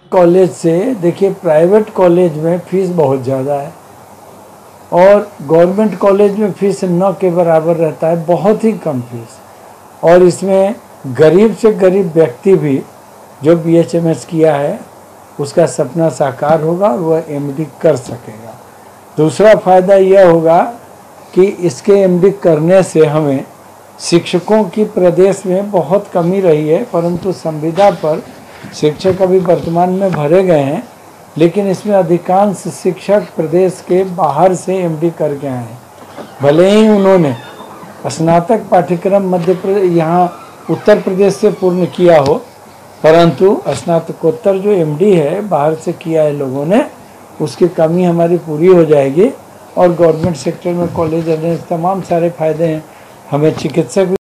College से देखिए, private college में फीस बहुत ज़्यादा है और गवर्नमेंट कॉलेज में फीस न के बराबर रहता है, बहुत ही कम फीस। और इसमें गरीब से गरीब व्यक्ति भी जो BHMS किया है उसका सपना साकार होगा और वह MD कर सकेगा। दूसरा फ़ायदा यह होगा कि इसके MD करने से हमें शिक्षकों की प्रदेश में बहुत कमी रही है, परंतु संविदा पर शिक्षक अभी वर्तमान में भरे गए हैं, लेकिन इसमें अधिकांश शिक्षक प्रदेश के बाहर से MD करके आए हैं। भले ही उन्होंने स्नातक पाठ्यक्रम मध्य प्रदेश यहाँ उत्तर प्रदेश से पूर्ण किया हो, परंतु स्नातकोत्तर जो MD है बाहर से किया है लोगों ने, उसकी कमी हमारी पूरी हो जाएगी और गवर्नमेंट सेक्टर में कॉलेज तमाम सारे फायदे हैं। हमें चिकित्सक